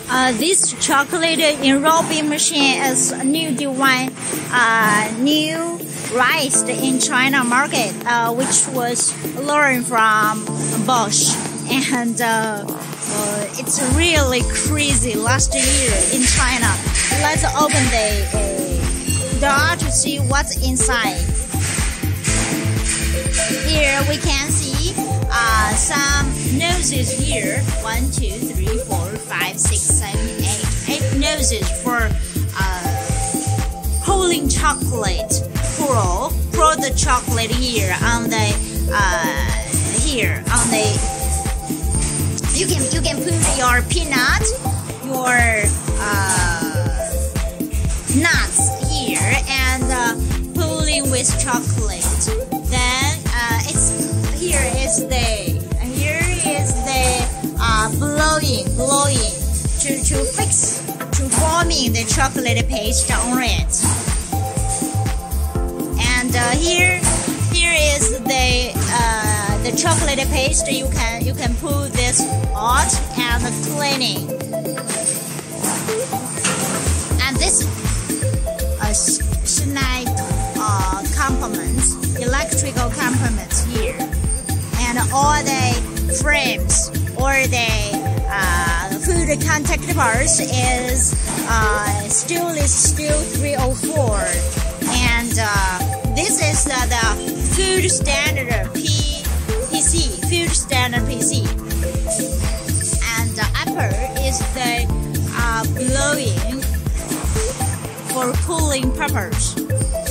This chocolate enrobing machine is a new design, new raised in China market, which was learned from Bosch, and it's really crazy last year in China. Let's open the door to see what's inside. Here we can see some noses here. 1, 2, 3, 4, 5, 6, 7, 8 noses for pulling chocolate. Pour the chocolate here on the you can put your peanut, your nuts here, and pulling with chocolate. Then here is the blowing to forming the chocolate paste on it. And here is the chocolate paste. You can pull this out and cleaning. And this snide components, electrical components here, and all the frames or the food contact parts is stainless steel 304, and this is the food standard PC, and the upper is the blowing for cooling purpose.